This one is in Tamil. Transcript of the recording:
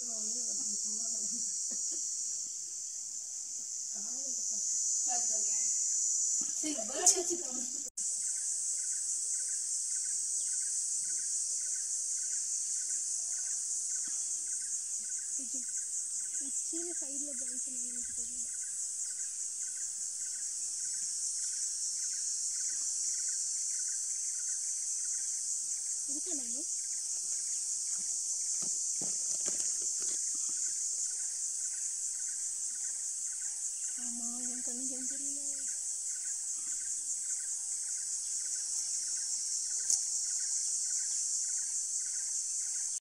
உச்சியில சைடுல பிரான்ச் எனக்கு தெரியல. இருக்கா நானு ஆமா என் கண்ணுக்கு தெரியல.